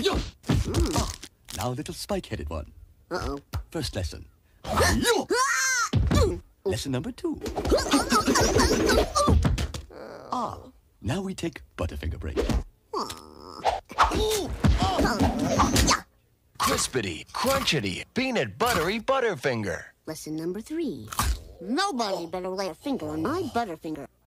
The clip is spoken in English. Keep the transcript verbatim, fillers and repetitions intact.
Mm. Ah, now a little spike-headed one. Uh-oh. First lesson. Lesson number two. Ah, now we take Butterfinger break. Crispity, crunchity, peanut buttery Butterfinger. Lesson number three. Nobody better lay a finger on my Butterfinger.